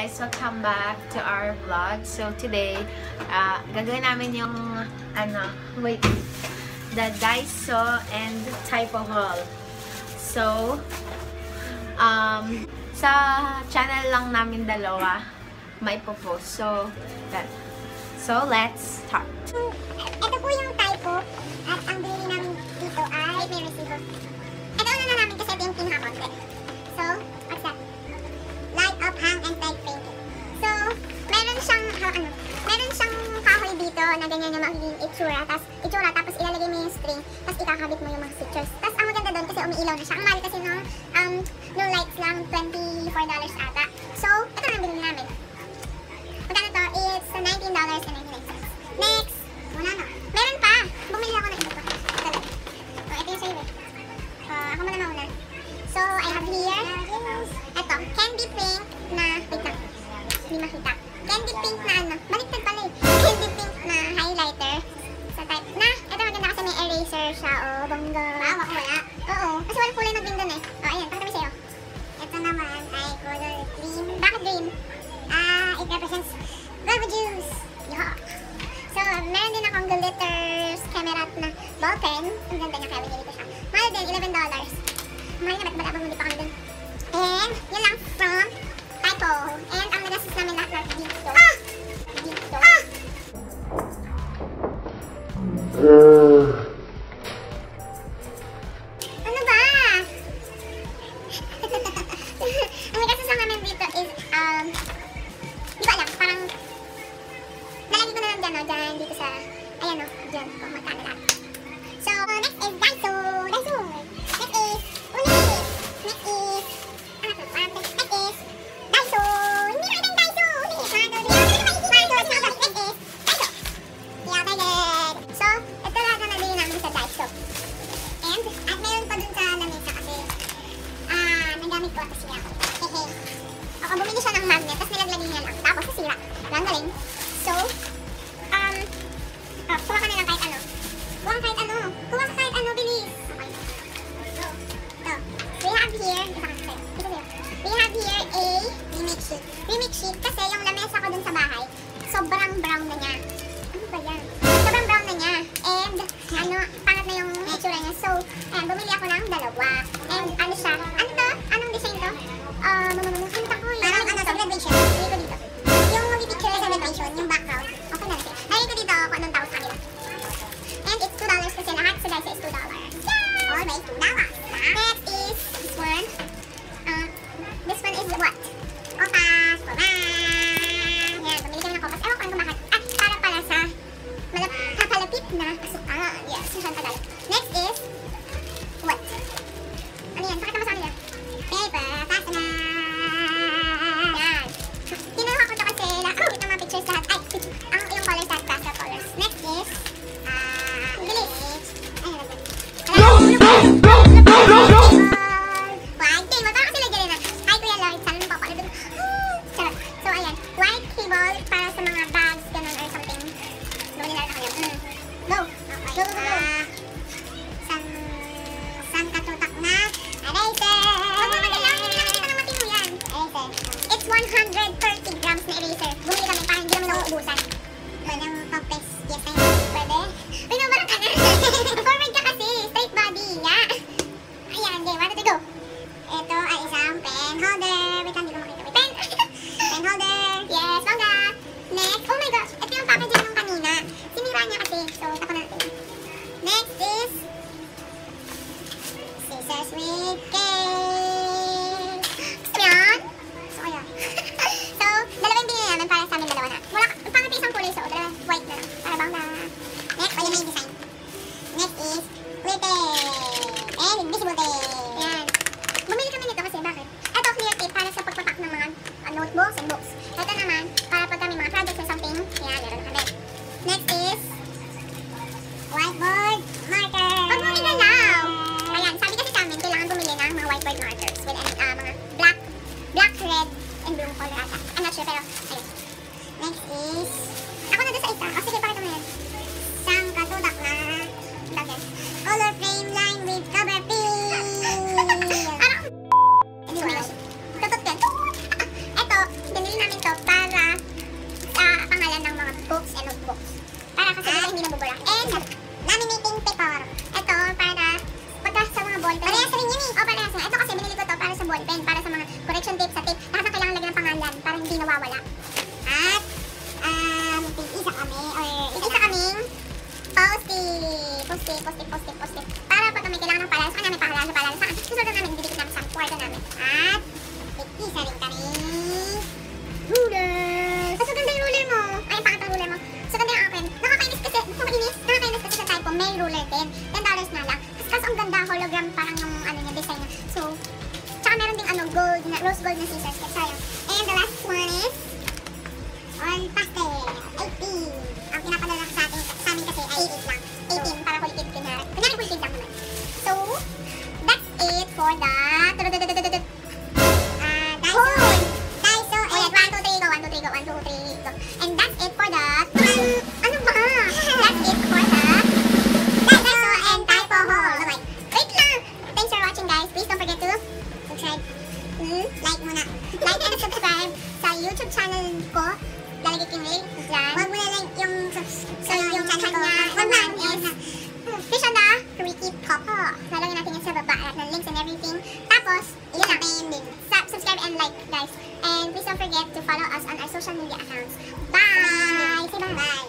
guys! Welcome back to our vlog. So today, gagawin namin yung the Daiso and typo haul. So, sa channel lang namin dalawa may popost. So, let's start. Ito po yung typo at ang binili namin dito ay may resibo. Ito una na namin kasi ito yung pinaka-content. So, what's that? Light up, hang, and tag painting. So, meron siyang kahoy dito na ganyan yung magiging itsura. Tapos ilalagay mo yung string. Tapos ikakabit mo yung mga pictures. Tapos ang maganda doon kasi umiilaw na siya. Ang mahal kasi no lights lang, $24 ata. So, ito na binili namin. Magkano to? It's $19.99. Next! Wala na. Meron pa! Bumili ako ng iba pa. Ito yung sa'yo eh. Ako muna mauna. So, I have here, ito, candy pink na, wait lang, hindi makita. Candy pink na baliktad pala eh. Candy pink na highlighter. Sa type na, ito maganda kasi may eraser siya, oh, bongga. Wow, ako wala. Oo, kasi walang kulay ng green dun eh. Ayan, pakita mo sa'yo. Ito naman ay color green. Bakit green? It represents guava juice. Yeah. So, meron din akong glitters camera na ball pen. Ang ganda niya kaya binili ko siya. Mahal din, $11. Mahal na, ba't bumili pa kami dun. And, yun lang from Typo. And, ang nagastos namin lahat na dito. Dito. Ano ba? Ang nagastos lang namin dito is, di ba alam, parang, nalagay ko na lang dyan, dyan, dito sa, ayan o, dyan, kung magkano lahat. So, next is Daiso. Daiso. Next is Unis. Next is, next is Daiso. Hindi naman yung Daiso. Unis. Next is Daiso. Yeah, target. So, ito lahat na nabili namin sa Daiso. And, at meron pa dun sa lamesa kasi, nagamit ko ito siya. Hehe. Ako, bumili siya ng magnet, tapos nilaglag niya lang. Tapos, nasira. Lang galing. So, kuha ka na lang kahit ano. Kuha kahit ano. Kuha ka kahit ano, bilis. Okay. So, we have here, we have here a remix sheet. Remix sheet kasi yung lamesa ko dun sa bahay, sobrang brown na niya. Ano ba yan? Sobrang brown na niya. And, pangat na yung itsura niya. So, ayan, bumili ako ng dalawa. And, ano siya? Ano to? Anong design to? Hinta ko yun. Parang ano, celebration. Hindi ko dito. Yung mag-picture sa celebration, yung background. Okay na natin. Nalagay ko dito kung anong tawag sa kanila. And it's $2 kasi lahat sa Daiso is $2. Yeah! Always $2. Next is this one. This one is what? Kopas. Yan, bumili kami ng kopas. Ewan ko ano bakit. Para pala sa kapalapit na kasukaan. Yes, yung siyang Tagalog. Next is what? Ano yan? Sakit naman sa kanila. Paper. Pass na. Yan. Kinuha ko to kasi nakakit ng mga pictures lahat. Ay, ang ilang colors lahat. Pastel colors. Next is bilis. White cable. Parang kasi lagyan na. Ay, Kuya Lloyd. Sana nung papalo dun. Charot. So, ayan. White cable para sa mga bags, ganun, or something. Doon nila na kayo. Go! Go, go, go. San katutak na eraser. Huwag mo magalang. Hindi lang ito ng matino yan. Eraser. It's 130 grams na eraser. Bumili kami para hindi naman nauubusan. Walang pang-press. Yes, I know. Pwede? Uy, nabarang ka na. Forward ka kasi. Straight body. Yeah. Ayan, game. Ready to go. Ito ay isang pen holder. Wait lang, hindi ko makita. Wait, pen. Pen holder. Yes, bangga. Next. Oh my gosh. Ito yung packaging nung kanina. Sinira niya kasi. So, tako na natin. Next is scissors with cake. Gusto mo yan? Gusto ko yan. So, dalawa yung binili namin para sa amin dalawa na. Wala, pangat isang kulay. So, dalawa white na lang. Para bangga. Next, ayan na yung design. Next is clear tape. And invisible tape. Ayan. Bumili kami nito kasi bakit? Ito clear tape para sa pagpapak ng mga notebooks and books. Ito naman, para pag kami mga projects or something. Ayan, meron na kami. Next is whiteboard marker. Pag bumili na lang. Ayan, sabi kasi sa amin, kailangan bumili ng mga whiteboard markers with mga black, red, and blue color ata. I'm not sure, pero ayun. Next is, ako na doon sa isa. O sige, pakita mo yan. Sang katudak na color frame line with cover pin. Parang, anyway, tutot yan. Ito, binili namin hindi nawawala. At, isa kami, or isa kaming post-it. Para pag may kailangan ng palala sa kanya, may palala sa akin. Susunod namin, didikit namin sa kwarto namin. At, isa rin kami ruler. So, ganda yung ruler mo. Ay, ang pangit ang ruler mo. So, ganda yung akin. Nakakainis kasi sa typo, may ruler din. $10 na lang. Kaso ang ganda, hologram, parang yung design niya. So, tsaka meron ding gold, rose gold na scissors. Sayang. And the last one is on pastel. 18. Ang pinapadala sa amin kasi ay 8 lang. 18 para kulikid kunyari. Kunyari kulikid lang naman. So, that's it for the Daiso. And 1, 2, 3, go. 1, 2, 3, go. And that's it for the ano ba? That's it for the Daiso and typo haul. Okay. Wait lang. Thanks for watching, guys. Please don't forget to subscribe. Like muna. Like and subscribe sa YouTube channel ko. Lalagay ko yung link dyan. Wag mo na lang yung yung channel ko. Wag lang is Fish on the Creaky Couple. Lalagay natin yan sa baba at ng links and everything. Tapos, yun lang. Subscribe and like, guys. And please don't forget to follow us on our social media accounts. Bye! Say bye!